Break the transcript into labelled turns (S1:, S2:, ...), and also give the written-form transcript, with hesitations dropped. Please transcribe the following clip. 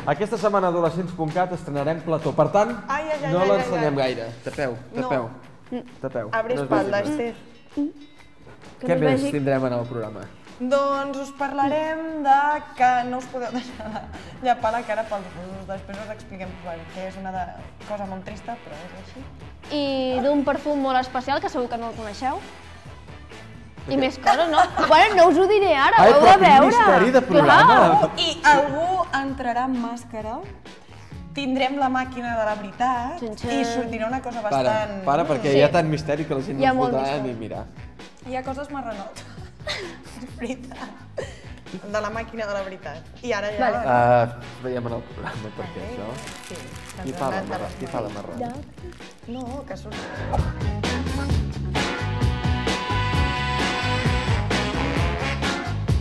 S1: Aquesta setmana a adolescents.cat estrenarem Plató. Per tant, no l'ensenyem gaire. Tapeu.
S2: Abre espalda, Esther.
S1: Què més tindrem en el programa?
S2: Doncs us parlarem de que no us podeu deixar de llapar la cara pels busos. Després us expliquem que és una cosa molt trista, però és així.
S3: I d'un perfum molt especial, que segur que no el coneixeu. I més coses, no? Bueno, no us ho diré ara, ho heu de veure.
S1: Quin misteri de programa!
S2: I algú entrarà amb màscara, tindrem la màquina de la veritat i sortirà una cosa bastant...
S1: Para, perquè hi ha tant misteri que la gent no es votarà ni mirar.
S2: Hi ha coses marranotes. És veritat. De la màquina de la veritat. I ara ja...
S1: Veiem en el programa, perquè això...
S2: Sí.
S1: Qui fa la marrada?
S2: No, que surt...